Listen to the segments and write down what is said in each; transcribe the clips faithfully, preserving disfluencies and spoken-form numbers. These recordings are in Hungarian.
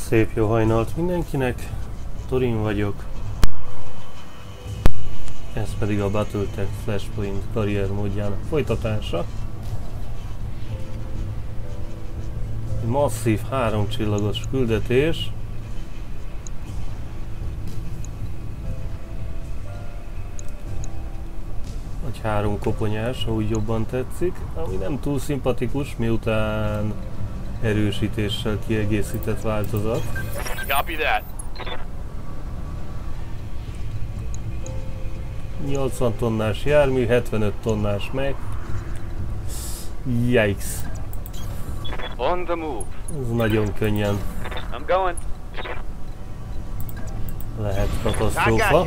Szép jó hajnalt mindenkinek, Torin vagyok. Ez pedig a Battletech Flashpoint karrier módjának folytatása. Egy masszív három csillagos küldetés. Vagy három koponyás, ha úgy jobban tetszik, ami nem túl szimpatikus, miután erősítéssel kiegészített változat. Copy that. nyolcvan tonnás jármű, hetvenöt tonnás meg. Yikes. On the move. Ez nagyon könnyen I'm going. lehet katasztrófa.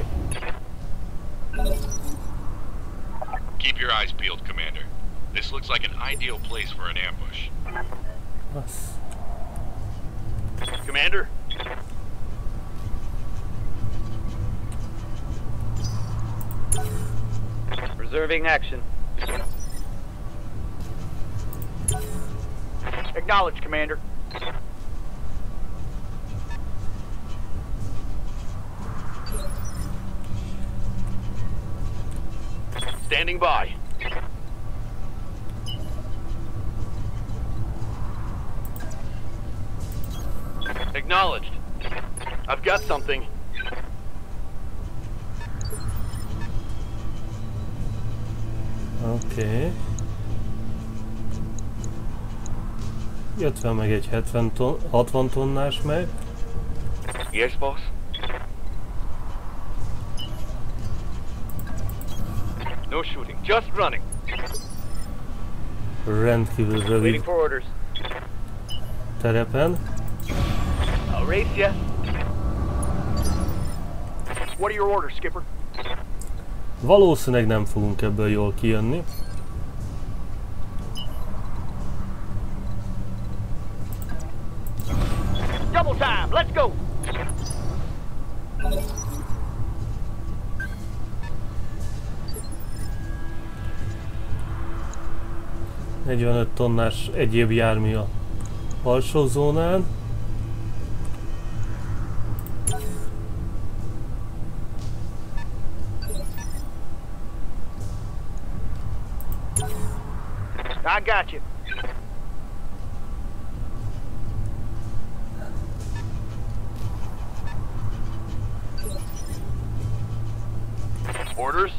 Keep your eyes peeled, Commander. This looks like an ideal place for an ambush. Az. Commander? Reserving action. Acknowledge, Commander. Standing by. Acknowledged. I've got something. Oké. Okay. Jött fel meg egy hetven ton, hatvan tonnás meg. Yes, boss. No shooting, just running. Rendkívül Waiting rövid for orders. terepen. I'll race ya. What are your orders, Skipper? Valószínűleg nem fogunk ebből jól kijönni. Double time, let's go! negyvenöt tonnás egyéb jármű a alsó zónán. I got you. Orders?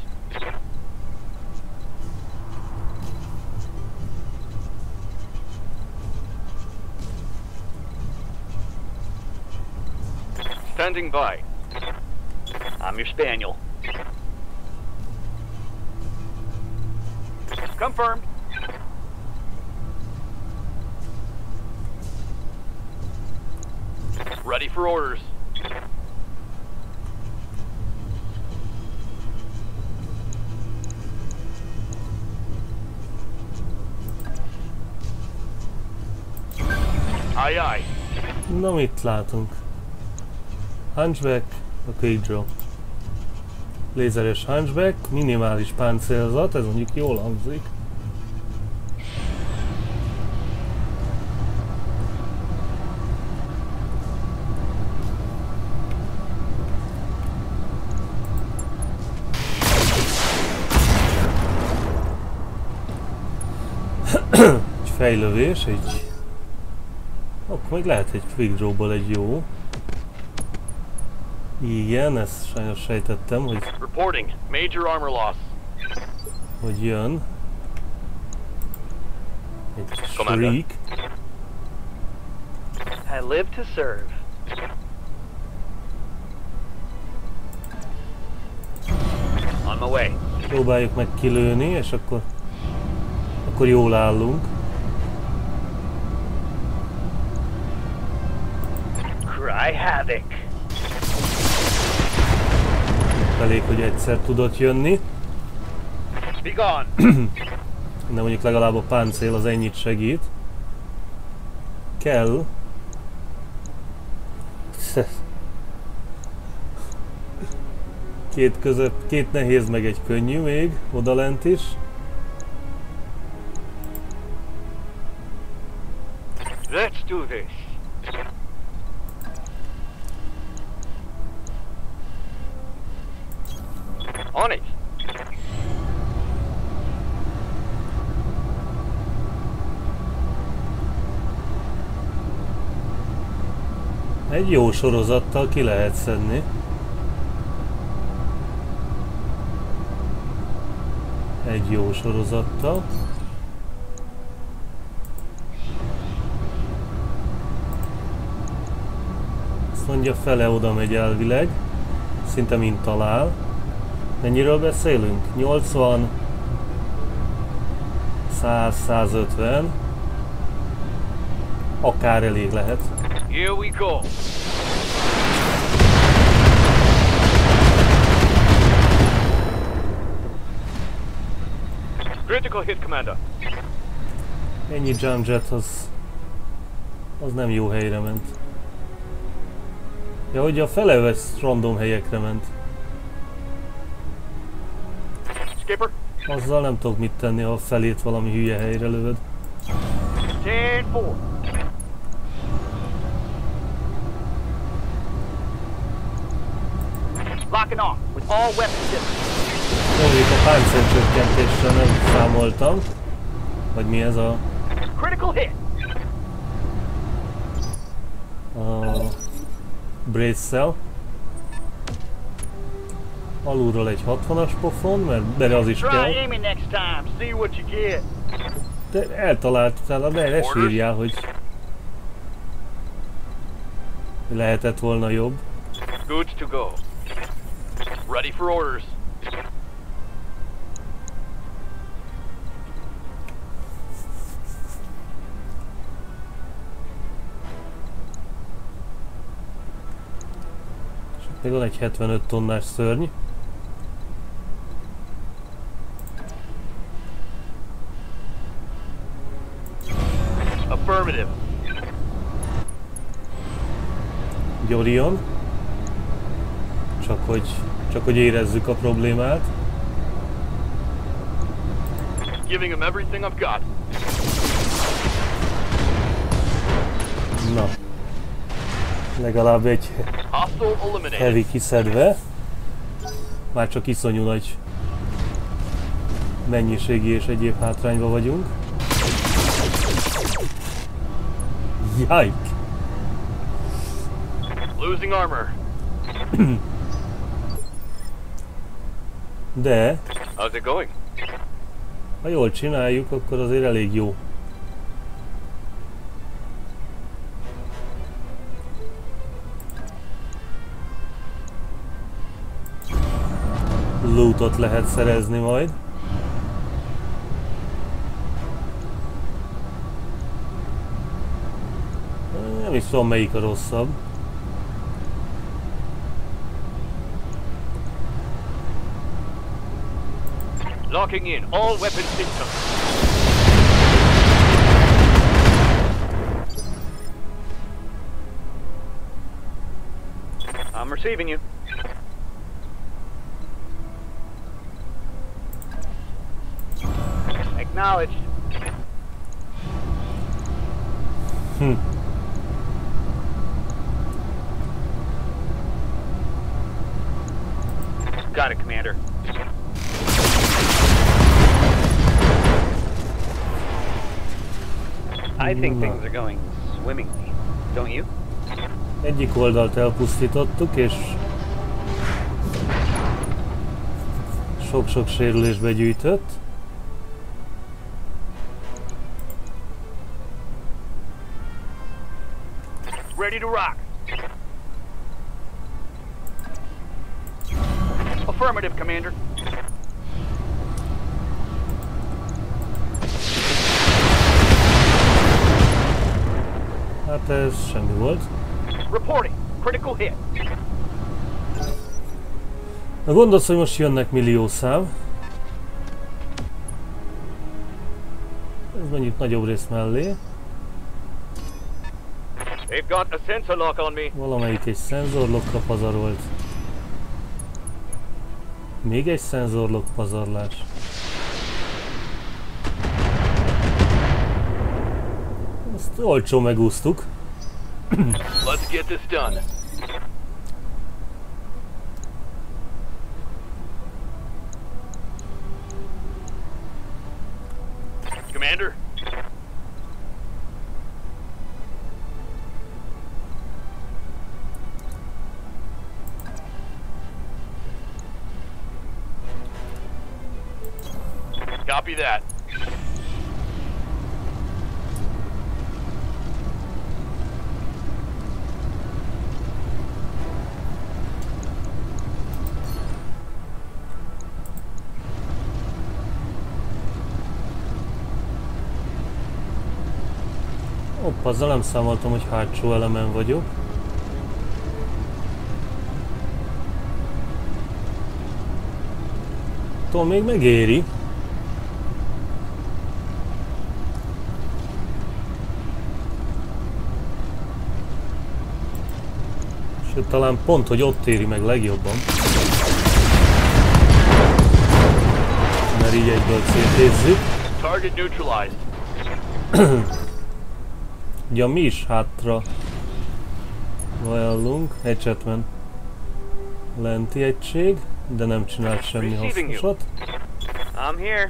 Standing by. I'm your spaniel. Confirmed. Ready for orders. Aye, aye. Na, mit látunk? Hunchback, a Quick Draw. Lézeres Hunchback, minimális páncélzat, ez mondjuk jól hangzik. Egy fejlövés, egy... Akkor még lehet egy Quick Draw-ból egy jó. Igen, ezt sajnos sejtettem, hogy... Reporting. Major armor loss. hogy jön. Egy Commander. Shriek. I live to serve. On my way. Próbáljuk meg kilőni, és akkor... akkor jól állunk. Cry havoc. Elég, hogy egyszer tudott jönni. Be gone. De mondjuk legalább a páncél az ennyit segít. Kell. Két között, két nehéz meg egy könnyű még, odalent is. Let's do this. On it. Egy jó sorozattal ki lehet szedni. Egy jó sorozattal. Azt mondja, fele oda megy elvileg. Szinte mint talál. Mennyiről beszélünk? nyolcvan, száz, százötven. Akár elég lehet. Here we go. Critical hit, Commander. Ennyi Jamjet az, az nem jó helyre ment. Ja, hogy a fele vesz random helyekre ment. Skipper. Azzal nem tudok mit tenni, ha a felét valami hülye helyre lövöd. ten four. Locking on with all weapons systems. Mondjuk a páncélcsökkentéssel nem számoltam. Vagy mi ez a... Critical hit. a brace-szel. Alulról egy hatvanas pofon, mert bele az is Try kell. aiming next time. See what you get. De eltaláltál, de ne sírjál, hogy lehetett volna jobb. Goods to go. Ready for orders. Még van egy hetvenöt tonnás szörny. Affirmative. Orion. Csak hogy, csak hogy érezzük a problémát. Giving him everything I've got. Na. Legalább egy Hostile eliminated. heavy kiszedve. Már csak iszonyú nagy mennyiségi és egyéb hátrányba vagyunk. Jajk! Losing armor. De, How's it going? ha jól csináljuk, akkor azért elég jó. Lootot lehet szerezni majd. Nem is tudom, melyik a rosszabb. Locking in all weapon systems. I'm receiving you. Acknowledged. Hm. Got it, Commander. I think things are going swimmingly, don't you? Egyik oldalt elpusztítottuk, és sok-sok sérülésbe gyűjtött. Ready to rock. Affirmative, Commander. Hát ez semmi volt. Reporting. Critical hit. Na gondolsz, hogy most jönnek millió szám. Ez mondjuk nagyobb rész mellé. They've got a sensor lock on me. Valamelyik egy szenzorlokkra pazarolt. Még egy szenzorlokk pazarlás. Ezt olcsó megúsztuk. Let's get this done. Copy that. Hopp, azzal nem számoltam, hogy hátsó elemen vagyok. Tudom, még megéri. Sőt, talán pont, hogy ott éri meg legjobban. Mert így egyből szétézzük. Target neutralized. Ugye mi is hátra vajallunk. Hatchetman lenti egység, de nem csinált semmi hasznosat. I'm here.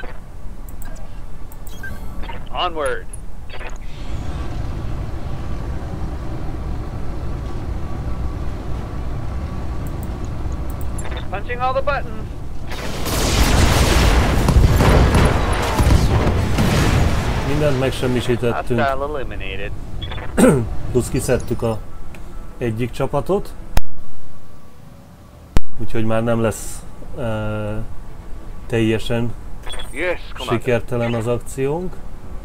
Onward. Punching all the buttons. Mindent megsemmisítettünk. Plusz kiszedtük a egyik csapatot. Úgyhogy már nem lesz uh, teljesen yes, sikertelen az akciónk.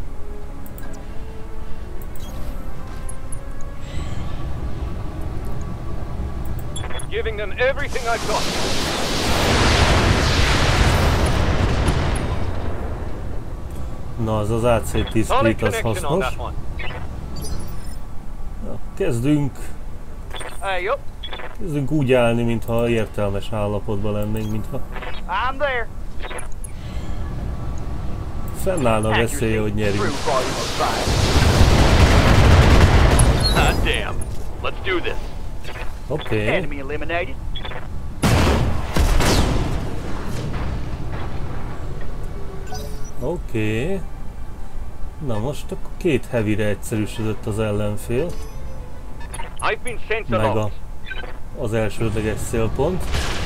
Giving them everything I've got. Na, az az á cé tíz split az hasznos. Na, kezdünk, kezdünk úgy állni, mintha értelmes állapotban lennénk, mintha fennállna a veszélye, hogy nyerjünk. Oké. Okay. Oké. Okay. Na most akkor két heavyre egyszerűsödött az ellenfél. Meg a, az elsődleges célpont.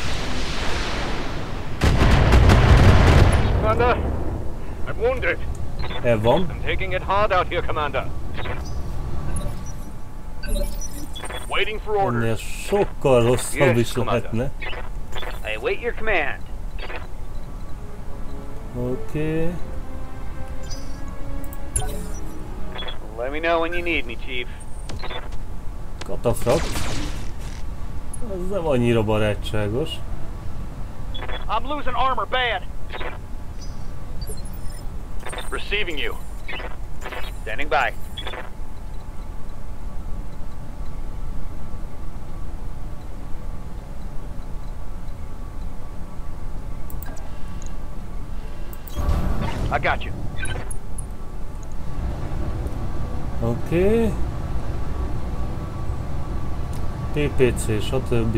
El van. Ennél sokkal rosszabb is lehetne. Oké. Okay. Let me know when you need me, Chief. Katafrak. Az nem annyira barátságos. I'm losing armor bad. Receiving you. Standing by. I got you. Oké. Okay. pé pé cé, stb.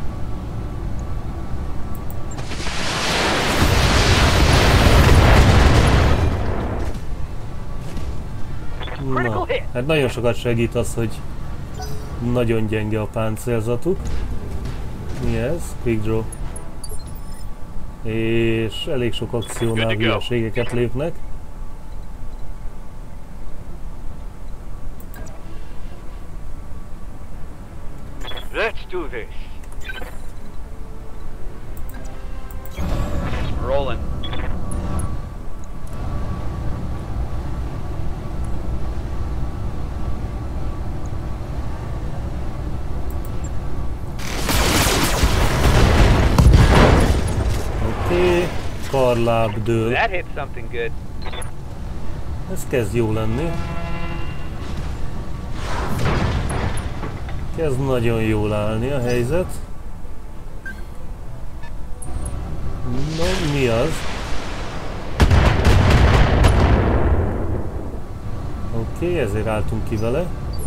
Na, hát nagyon sokat segít az, hogy nagyon gyenge a páncélzatuk. Mi ez? Quick draw. És elég sok akciónál hülyeségeket lépnek. Let's do this. Rolling. Oké, karláb dől. That hit something good. Ez kezd jó lenni. Kezd nagyon jól állni a helyzet. No, mi az? Oké, okay, ezért álltunk ki vele.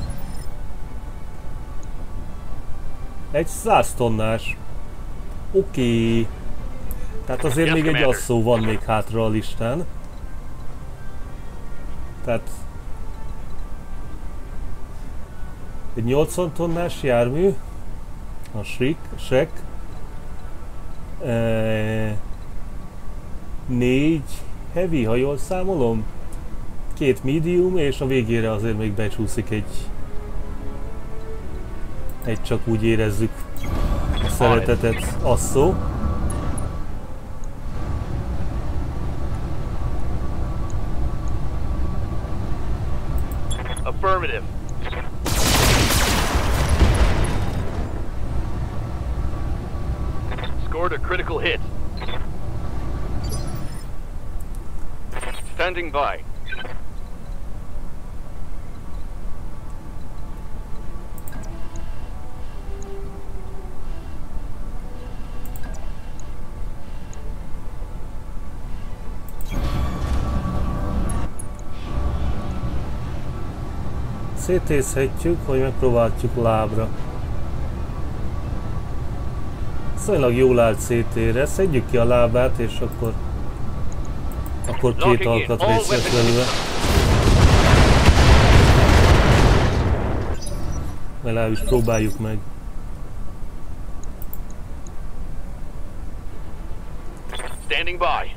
Egy száz tonnás. Oké. Okay. Tehát azért yes, még commander. Egy asszó van még hátra a listán. Tehát egy nyolcvan tonnás jármű, a Shriek, Shrek, e, négy heavy, ha jól számolom. Két medium, és a végére azért még becsúszik egy... Egy csak úgy érezzük a szeretetet asszó. Affirmative. Scored a critical hit. Standing by. Szétészhetjük, hogy megpróbáljuk lábra. Szóval jól állt szétére, szedjük ki a lábát, és akkor... Akkor két alkatrész lesz belőle. Legalábbis próbáljuk meg. Standing by.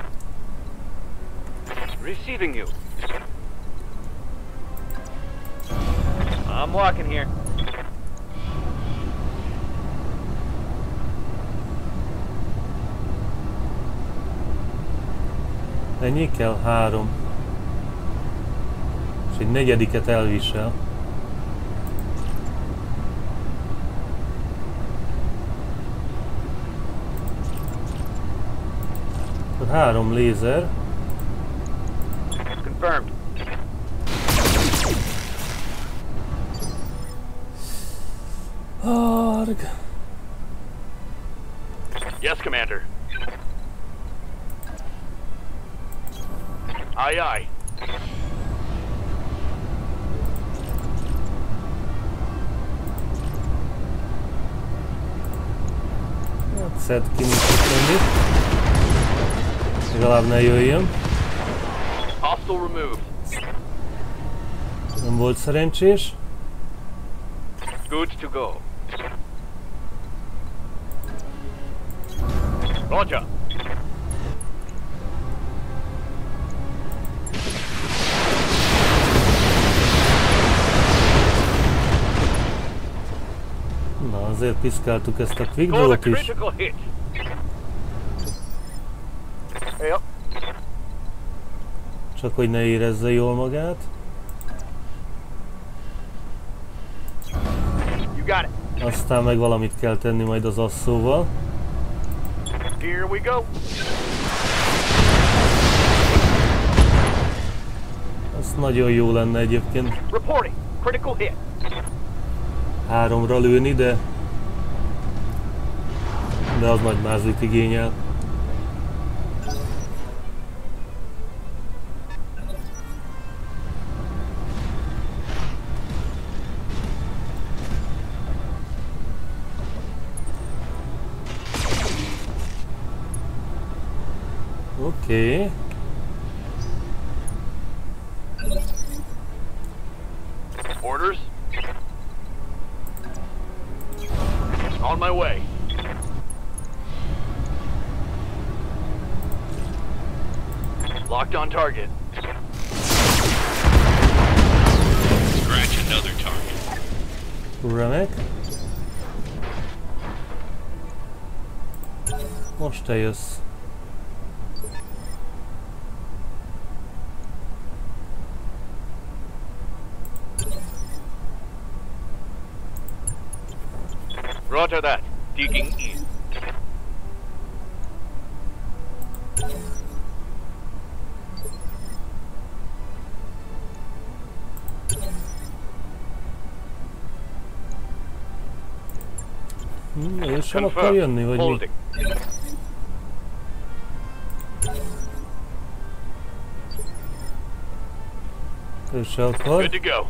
Receiving you. I'm walking here. Ennyi kell? Három. És egy negyediket elvisel. Akkor három lézer. Confirmed. Arg. Yes, Commander. Aye, aye. Hát szedd ki, mit tud tenni. Legalább ne jöjjön. Hostile removed. Nem volt szerencsés. Good to go. Roger. Na, azért piszkáltuk ezt a quick Scored a draw-t is. critical hit. Yep. Csak hogy ne érezze jól magát. You got it. Aztán meg valamit kell tenni majd az asszóval. Here we go. Ez nagyon jó lenne egyébként Reporting. Critical hit. háromra lőni, de... De az nagy mázlit igényel. Oké. Okay. Orders. On my way. Locked on target. Scratch another target. Remek. Most te jössz. Roger that. Digging in. Hmm, ő sem akar jönni, vagy mi? Ő se akar. Good to go.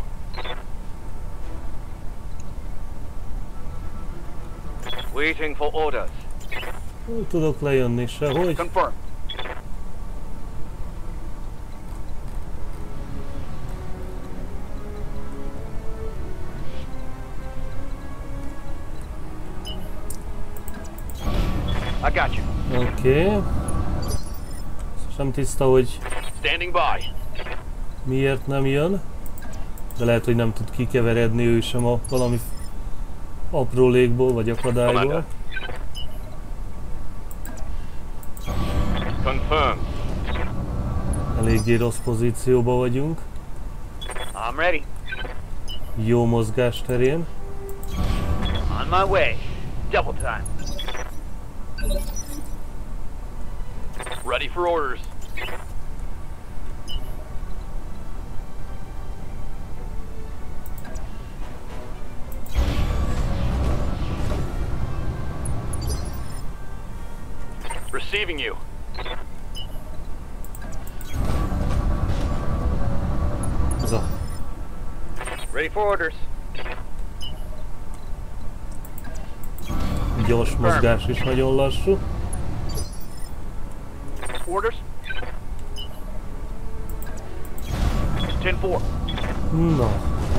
Waiting for orders. Nem tudok lejönni sehogy. Confirm. I got you. Oké. Okay. sem tiszta, hogy Standing by. miért nem jön. De lehet, hogy nem tud kikeveredni ő sem a valami aprólékból vagy akadályból. Commander. Confirmed. Eléggé rossz pozícióban vagyunk. I'm ready. Jó mozgás terén. On my way. Double time. Ready for orders. Receiving you. Ez a Ready for orders. gyors mozgás is nagyon lassú. Orders. ten four. Na.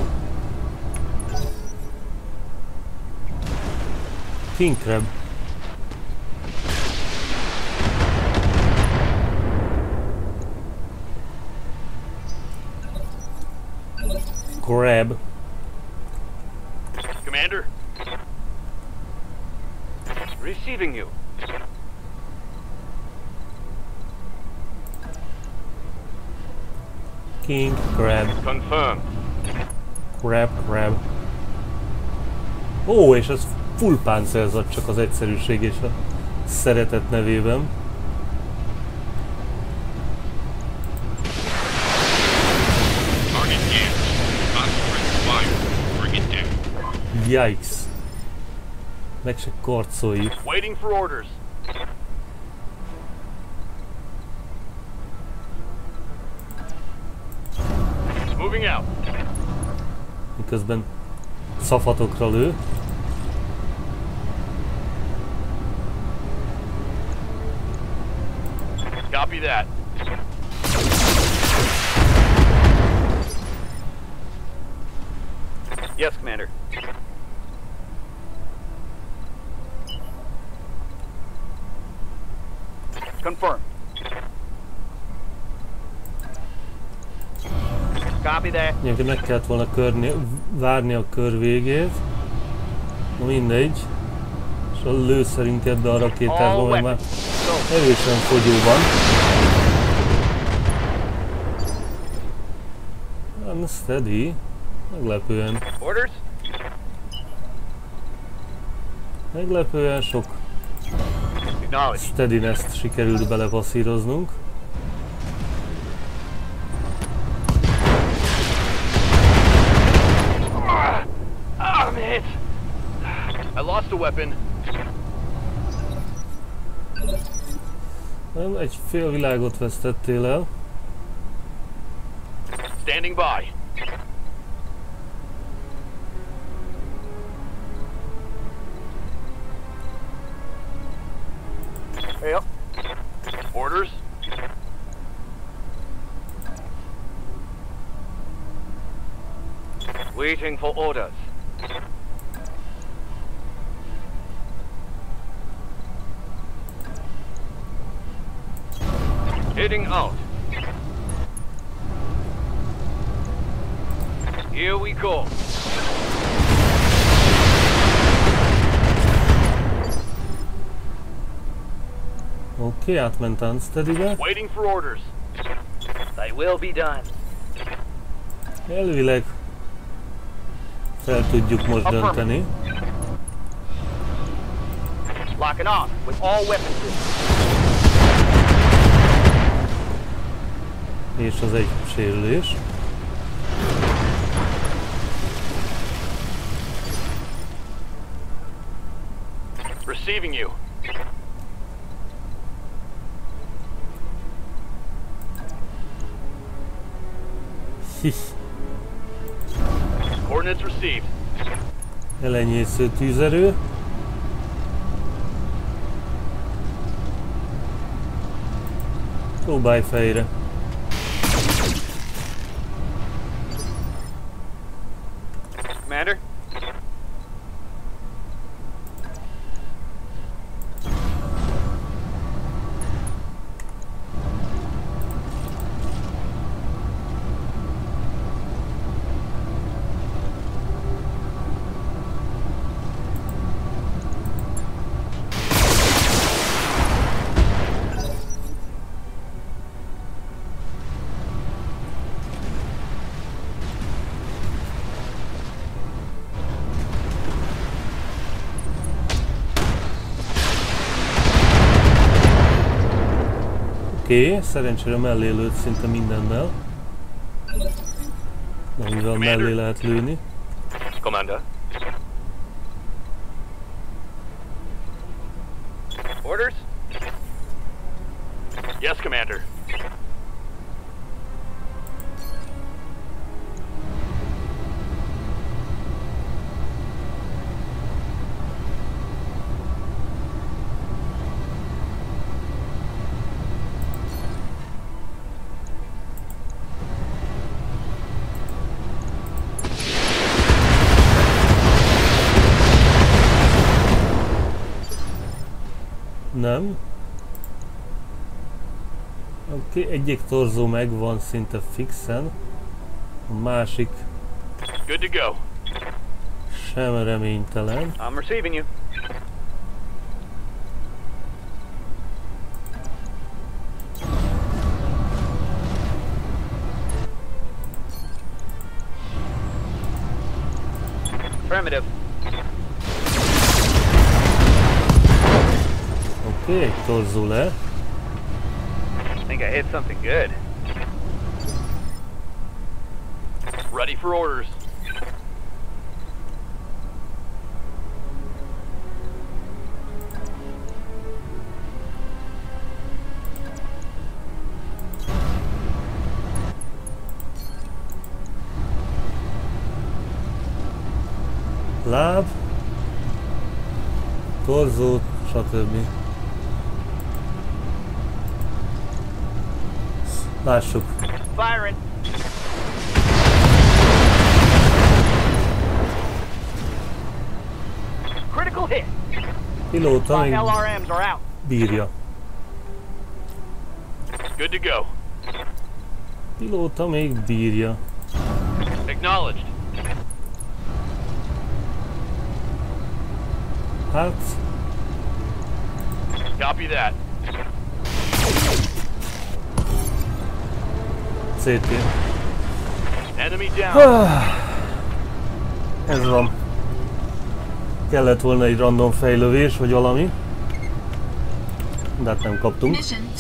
King Crab. Crab. Commander. Receiving you. King Crab. Confirmed. Crab, crab. Ó, és ez full páncélzat, csak az egyszerűség és a szeretet nevében. Yikes. Meg se karcoljuk. Waiting for orders. Moving out. Miközben szafatokra lő. Copy that. Yes, Commander. Confirm. Copy that. Nyilván meg kellett volna körni, várni a kör végét. Na mindegy. És a lőszerünk ebbe a rakétásba meg már erősen fogyó van. Nem steady. Meglepően. Orders? Meglepően sok Acknowledged. steadiness-t sikerült belepasszíroznunk. I'm hit. I lost a weapon. Nem, egy fél világot vesztettél el. Standing by. Yep. Orders? Waiting for orders. Heading out. Here we go. Oké, okay, átment unsteady-be. Waiting for orders. They will be done. Elvileg fel tudjuk most dönteni. Locking on with all weapons systems. És az egy sérülés. Receiving you. Coordinates received. Elenyésző tűzerő. Próbálj fejre. Commander? Oké, okay, szerencsére mellé lőtt szinte mindennel. Nem, mivel mellé lehet lőni. Commander. Orders? Yes, Commander. Nem. Oké, okay, egyik torzó megvan szinte fixen. A másik Good to go. sem reménytelen. I'm receiving you. Affirmative. Oké, okay, egy torzó le. I think I hit something good. Ready for orders. Láb, torzó, stb. Lássuk. Firing. Critical hit. Pilóta My még L R Ms are out. bírja. Good to go. Pilóta még bírja. Acknowledged. Hát... Copy that. cé té. Enemy down. Ez van. Kellett volna egy random fejlövés, vagy valami. De hát nem kaptunk.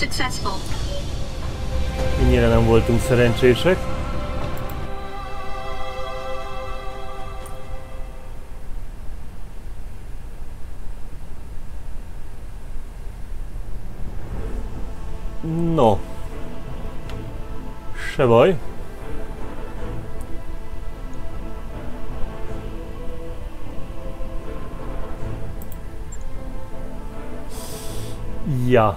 Ennyire nem voltunk szerencsések. No. Se baj. Ja.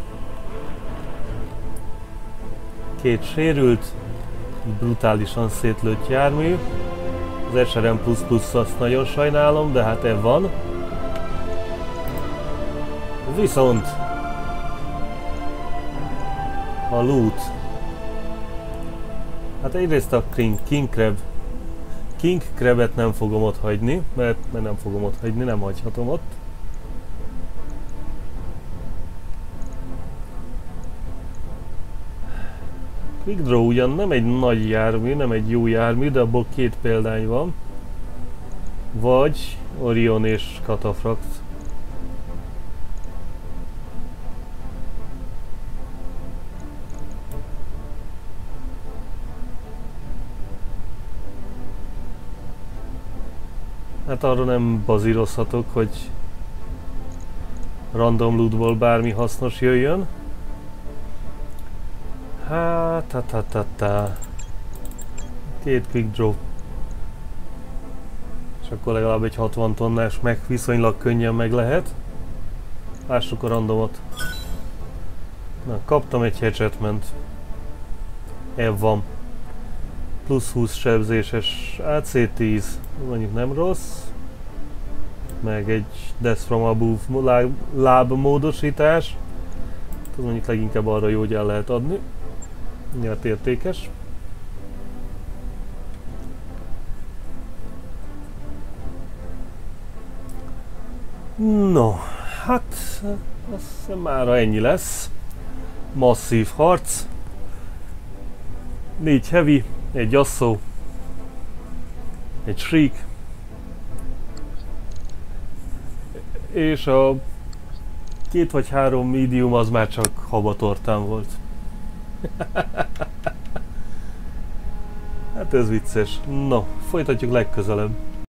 Két sérült, brutálisan szétlőtt jármű. Az es er em plusz plusz azt nagyon sajnálom, de hát ez van. Viszont a loot. Hát egyrészt a King, King Crab. King Crabet nem fogom ott hagyni, mert, mert nem fogom ott hagyni, nem hagyhatom ott. Quick Draw ugyan nem egy nagy jármű, nem egy jó jármű, de abból két példány van. Vagy Orion és Cataphracts. Hát arra nem bazírozhatok, hogy random lootból bármi hasznos jöjjön. Hát, hát, hát, hát, hát. Két quick draw. És akkor legalább egy hatvan tonnás meg viszonylag könnyen meg lehet. Lássuk a randomot. Na, kaptam egy hatchetment. Ev van. Plusz húsz sebzéses á cé tíz. Mondjuk nem rossz. Meg egy Death from Above láb módosítás. Ez mondjuk leginkább arra jó, hogy el lehet adni. Nyert értékes. No, hát azt hiszem mára ennyi lesz. Masszív harc. Négy heavy, egy asszó, egy shriek, és a két vagy három medium az már csak habatortán volt. Hát ez vicces. No, folytatjuk legközelebb.